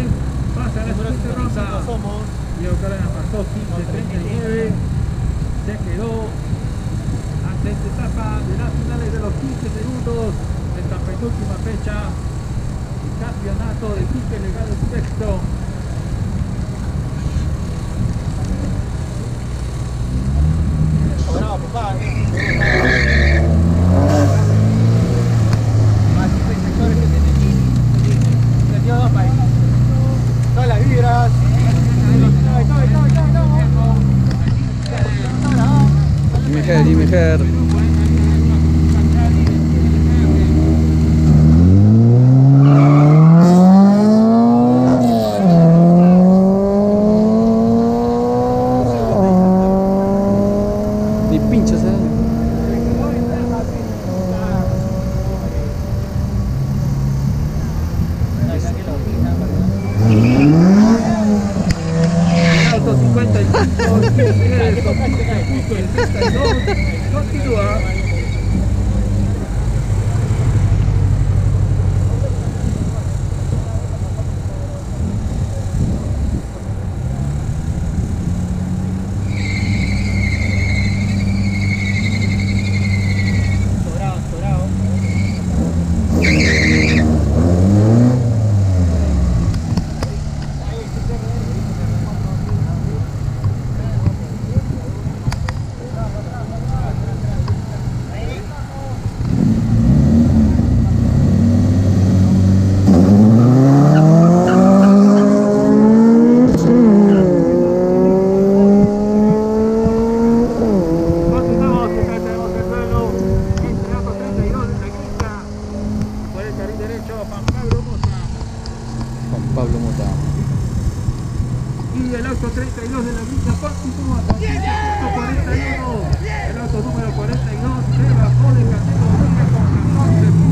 pasa a la siguiente ronda. Y ahora pasó 15:39. Se quedó ante esta etapa de las finales de los 15 segundos de esta penúltima fecha. El campeonato de Pique Legal Sexto. Bravo, papá. Todas las vibras. Mi mujer. Ni pincho, ¿sabes? Auto 55, el 62, continúa. Pablo Mota. Y el auto 32 de la grilla continúa con 41. El auto número 42 se bajó de categoría con 14 puntos.